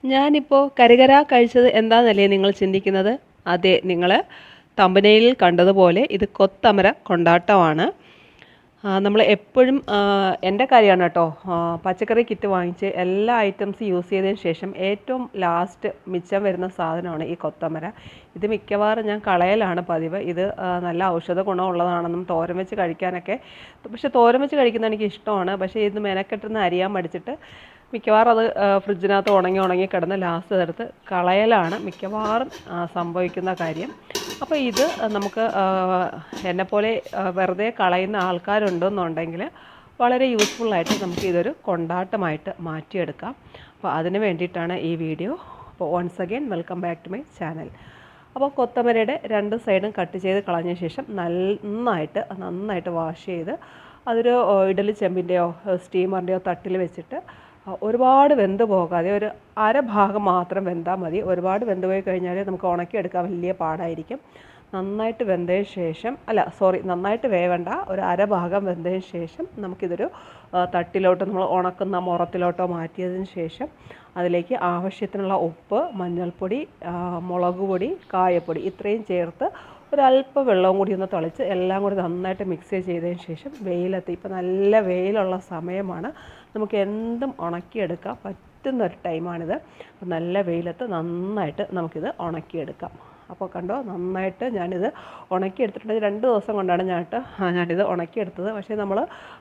ഞാനിപ്പോൾ കരകര കഴിച്ചത് എന്താണെന്നല്ലേ നിങ്ങൾ ചിന്തിക്കുന്നത്? അതെ, നിങ്ങൾ തമ്പനയിലിൽ കണ്ടതുപോലെ ഇത് കൊത്തമര കൊണ്ടാട്ടമാണ്. നമ്മൾ എപ്പോഴും എൻ്റെ കാര്യമാണ് കേട്ടോ, പച്ചക്കറി കിറ്റ് വാങ്ങിച്ച് എല്ലാ ഐറ്റംസ് യൂസ് ചെയ്തതിന് ശേഷം ഏറ്റവും ലാസ്റ്റ് മിച്ചം വരുന്ന സാധനമാണ് ഈ കൊത്തമര. ഇത് മിക്കവാറും ഞാൻ കളയലാണ് പതിവ്. ഇത് നല്ല ഔഷധ ഗുണമുള്ളതാണെന്നും തോരൻ വെച്ച് കഴിക്കാനൊക്കെ, പക്ഷേ തോരൻ വെച്ച് കഴിക്കുന്നത് എനിക്ക് ഇഷ്ടമാണ്. പക്ഷേ ഇത് മെനക്കെട്ടുന്ന അരിയാൻ മടിച്ചിട്ട് മിക്കവാറും അത് ഫ്രിഡ്ജിനകത്ത് ഉണങ്ങി കിടന്ന് ലാസ്റ്റ് അതെടുത്ത് കളയലാണ് മിക്കവാറും സംഭവിക്കുന്ന കാര്യം. അപ്പോൾ ഇത് നമുക്ക് എന്നെപ്പോലെ വെറുതെ കളയുന്ന ആൾക്കാരുണ്ടെന്നുണ്ടെങ്കിൽ വളരെ യൂസ്ഫുള്ളായിട്ട് നമുക്ക് ഇതൊരു കൊണ്ടാട്ടമായിട്ട് മാറ്റിയെടുക്കാം. അപ്പോൾ അതിന് വേണ്ടിയിട്ടാണ് ഈ വീഡിയോ. അപ്പോൾ once again welcome back to my channel. അപ്പോൾ കൊത്തമരയുടെ രണ്ട് സൈഡും കട്ട് ചെയ്ത് കളഞ്ഞ ശേഷം നന്നായിട്ട് വാഷ് ചെയ്ത് അതൊരു ഇഡലി ചെമ്പിൻ്റെയോ സ്റ്റീമറിൻ്റെയോ തട്ടിൽ വെച്ചിട്ട് ഒരുപാട് വെന്ത് പോകാതെ ഒരു അരഭാഗം മാത്രം വെന്താൽ മതി. ഒരുപാട് വെന്ത് പോയി കഴിഞ്ഞാൽ നമുക്ക് ഉണക്കിയെടുക്കാൻ വലിയ പാടായിരിക്കും. നന്നായിട്ട് വെന്തതിന് ശേഷം നന്നായിട്ട് വേവണ്ട, ഒരു അരഭാഗം വെന്തതിന് ശേഷം നമുക്കിതൊരു തട്ടിലോട്ട് നമ്മൾ ഉണക്കുന്ന മുറത്തിലോട്ടോ മാറ്റിയതിന് ശേഷം അതിലേക്ക് ആവശ്യത്തിനുള്ള ഉപ്പ്, മഞ്ഞൾപ്പൊടി, മുളക് പൊടി, കായപ്പൊടി ഇത്രയും ചേർത്ത് ഒരല്പം വെള്ളവും കൂടി ഒന്ന് തളിച്ച് എല്ലാം കൂടി നന്നായിട്ട് മിക്സ് ചെയ്തതിന് ശേഷം വെയിലത്ത്, ഇപ്പോൾ നല്ല വെയിലുള്ള സമയമാണ്, നമുക്ക് എന്തും ഉണക്കിയെടുക്കാൻ പറ്റുന്നൊരു ടൈമാണിത്. അപ്പോൾ നല്ല വെയിലത്ത് നന്നായിട്ട് നമുക്കിത് ഉണക്കിയെടുക്കാം. അപ്പോൾ കണ്ടോ, നന്നായിട്ട് ഞാനിത് ഉണക്കിയെടുത്തിട്ടുണ്ട്. 2 ദിവസം കൊണ്ടാണ് ഞാനിത് ഉണക്കിയെടുത്തത്. പക്ഷേ നമ്മൾ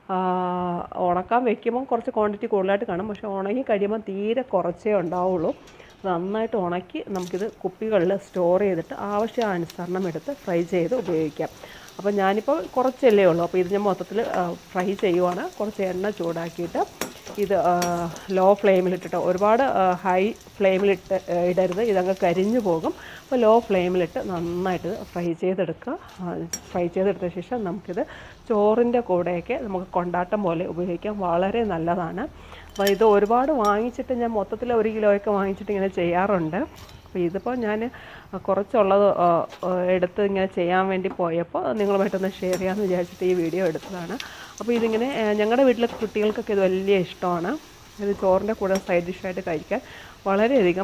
ഉണക്കാൻ വെക്കുമ്പോൾ കുറച്ച് ക്വാണ്ടിറ്റി കൂടുതലായിട്ട് കാണും, പക്ഷേ ഉണങ്ങി കഴിയുമ്പോൾ തീരെ കുറച്ചേ ഉണ്ടാവുള്ളൂ. നന്നായിട്ട് ഉണക്കി നമുക്കിത് കുപ്പികളിൽ സ്റ്റോർ ചെയ്തിട്ട് ആവശ്യാനുസരണം എടുത്ത് ഫ്രൈ ചെയ്ത് ഉപയോഗിക്കാം. അപ്പോൾ ഞാനിപ്പോൾ കുറച്ചല്ലേ ഉള്ളൂ, അപ്പോൾ ഇത് ഞാൻ മൊത്തത്തിൽ ഫ്രൈ ചെയ്യുവാണ്. കുറച്ച് എണ്ണ ചൂടാക്കിയിട്ട് ഇത് ലോ ഫ്ലെയിമിലിട്ടിട്ട്, ഒരുപാട് ഹൈ ഫ്ലെയിമിലിട്ട് ഇടരുത്, ഇതങ്ങ് കരിഞ്ഞു പോകും. അപ്പോൾ ലോ ഫ്ലെയിമിലിട്ട് നന്നായിട്ട് ഫ്രൈ ചെയ്തെടുക്കുക. ഫ്രൈ ചെയ്തെടുത്ത ശേഷം നമുക്കിത് ചോറിൻ്റെ കൂടെയൊക്കെ നമുക്ക് കൊണ്ടാട്ടം പോലെ ഉപയോഗിക്കാം. വളരെ നല്ലതാണ്. അപ്പോൾ ഇത് ഒരുപാട് വാങ്ങിച്ചിട്ട് ഞാൻ മൊത്തത്തിൽ 1 കിലോയൊക്കെ വാങ്ങിച്ചിട്ട് ഇങ്ങനെ ചെയ്യാറുണ്ട്. അപ്പോൾ ഇതിപ്പോൾ ഞാൻ കുറച്ചുള്ളത് എടുത്ത് ഇങ്ങനെ ചെയ്യാൻ വേണ്ടി പോയപ്പോൾ നിങ്ങളുമായിട്ടൊന്ന് ഷെയർ ചെയ്യാമെന്ന് വിചാരിച്ചിട്ട് ഈ വീഡിയോ എടുത്തതാണ്. അപ്പോൾ ഇതിങ്ങനെ ഞങ്ങളുടെ വീട്ടിലെ കുട്ടികൾക്കൊക്കെ ഇത് വലിയ ഇഷ്ടമാണ്. ഇത് ചോറിൻ്റെ കൂടെ സൈഡ് ഡിഷായിട്ട് കഴിക്കാൻ വളരെയധികം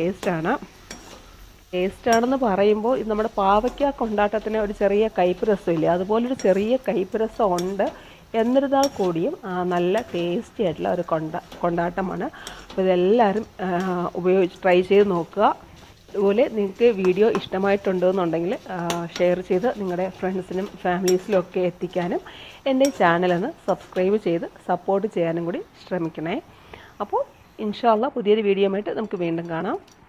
ടേസ്റ്റാണെന്ന് പറയുമ്പോൾ ഇത് നമ്മുടെ പാവയ്ക്ക കൊണ്ടാട്ടത്തിന് ഒരു ചെറിയ കയ്പ്പ് രസമില്ലേ, അതുപോലൊരു ചെറിയ കയ്പ്പ് രസം ഉണ്ട്. എന്നിരുന്നാൽ കൂടിയും നല്ല ടേസ്റ്റി ആയിട്ടുള്ള ഒരു കൊണ്ടാട്ടമാണ്. അപ്പോൾ ഇതെല്ലാവരും ട്രൈ ചെയ്ത് നോക്കുക. അതുപോലെ നിങ്ങൾക്ക് വീഡിയോ ഇഷ്ടമായിട്ടുണ്ടെന്നുണ്ടെങ്കിൽ ഷെയർ ചെയ്ത് നിങ്ങളുടെ ഫ്രണ്ട്സിനും ഫാമിലീസിലും ഒക്കെ എത്തിക്കാനും എൻ്റെ ചാനലൊന്ന് സബ്സ്ക്രൈബ് ചെയ്ത് സപ്പോർട്ട് ചെയ്യാനും കൂടി ശ്രമിക്കണേ. അപ്പോൾ ഇൻഷാ അല്ലാഹ് പുതിയൊരു വീഡിയോയുമായിട്ട് നമുക്ക് വീണ്ടും കാണാം.